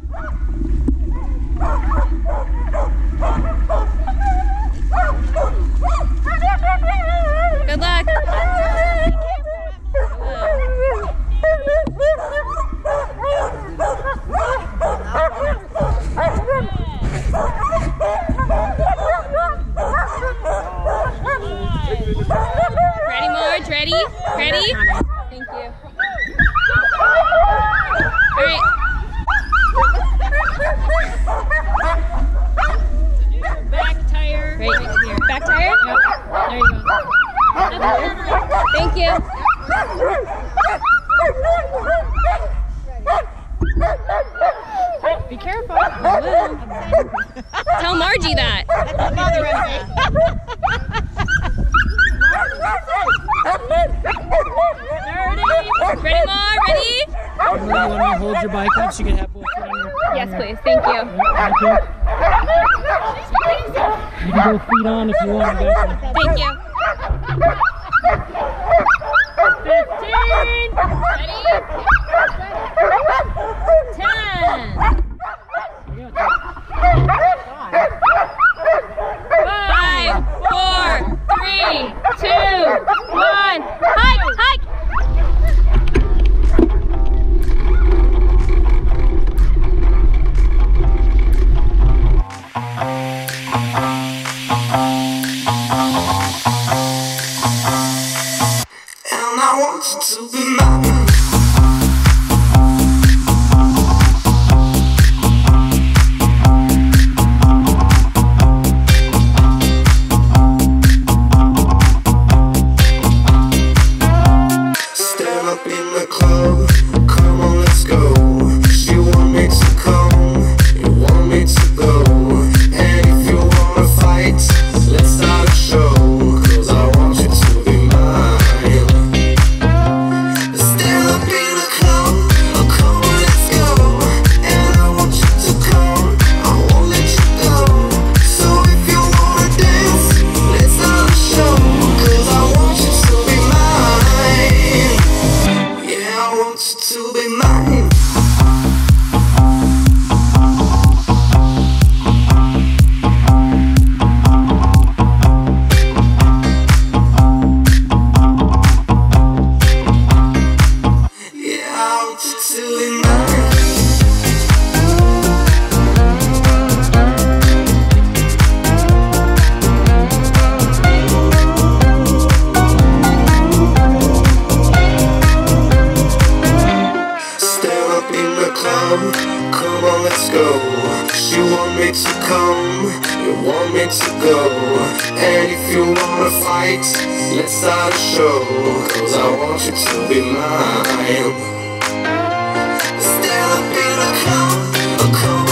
Good luck. Ready, Marge? Ready? Ready? Thank you. All right. Back tire. Right here. Back tire? Yep. There you go. Thank you. Be careful. Tell Margie that. That's the mother of it. Ready, Mar? Ready? You want me to hold your bike up so you can have both feet on your... Yes, please. Thank you. Thank you. You can go feet on if you want. Thank you. 15. Ready? 10. 5, 4, 3, 2, 1. Hike! Hike! And I want you to be mine. Stand up in the club, come on, let's go. She want me to come, you want me to go. And if you wanna fight, let's start a show. 'Cause I want you to be mine. Stand up in the club, come on, let's go. And I want you to come, I won't let you go. So if you wanna dance, let's start a show. 'Cause I want you to be mine. Yeah, I want you to be mine. Yeah, I want you to be mine. Stand up in the club, come on, let's go. She want me to come, you want me to go. And if you wanna fight, let's start a show. 'Cause I want you to be mine. Stand up in the club, come